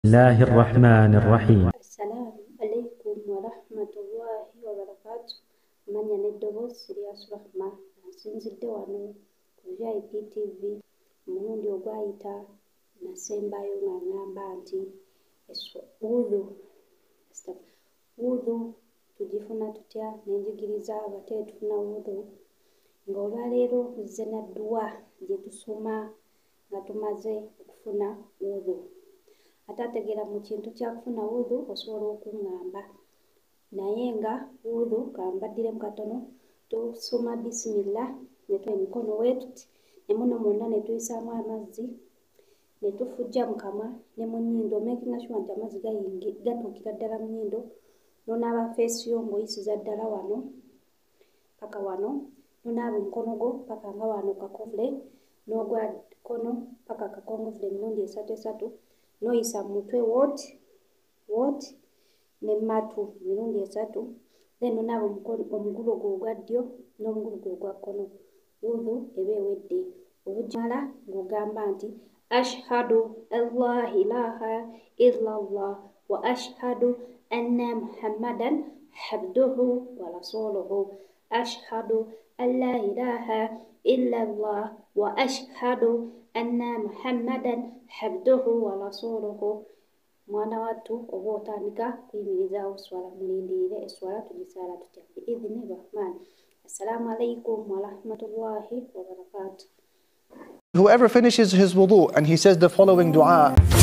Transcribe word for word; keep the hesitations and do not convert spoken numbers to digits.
الله الرحمن الرحيم. السلام عليكم ورحمة الله وبركاته. من يندبو سيرياس رحمة نسنزل دوانو كوجاي بي تي في مونودي ogwaita nasembayo ng'angamba nti udhu udhu tugifuna tutya nenjigiriza abate tufuna udhu nga olwaleero nze na dduwa gye tusoma nga tumaze okufuna udhu. Atategeera mu kintu kya kufuna udhu osobola okuŋŋamba naye nga udhu kambaddiremu katono tusoma bisimillah ne tuwa emikono weetuti ne muno mwonna ne tuyisaamu amazzi ne tufujja mu kamwa ne mu nnyindo making sure nti amazzi gatuukira ddala mu nnyindo n'onaaba feesi yo ng'oyisiza ddala wano paka wano n'onaaba omukono gwo paka nga wano kakovule n'ogwa kkono paka kakongovule emirundi esatu esatu n'oyisa mu mutwe wooti wooti ne matu emirundi esatu then n'onaaba omugulu gwo ogwa ddyo n'omugulu gwo ogwa kkono udhu eba ewedde. Obujjala ng'ogamba nti ashhadu an la ilaha illallah wa ashhadu anna muhammadan abduhu wa rasuluhu ashhadu an la ilaha illallah wa ashhadu anna muhammadan abduhu wa rasuluhu. Mwana wattu oba otandika kuyimirizaawo swala mulindirire eswala tugisaala tutya biidhni rahman. Assalamu alaikum wa rahmatullahi wa barakatuh. Whoever finishes his wudu and he says the following dua.